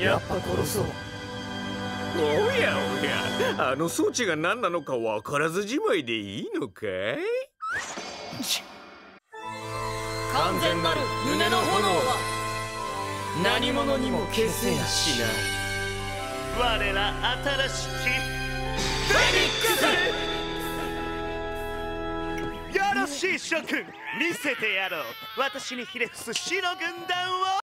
やっぱ殺そう。 おやおや、あの装置が何なのか分からずじまいでいいのかい？ 完全なる胸の炎は何者にも消せやしない。 我ら新しきフェニックス。 よろしい諸君、見せてやろう。私にひれ伏す死の軍団を。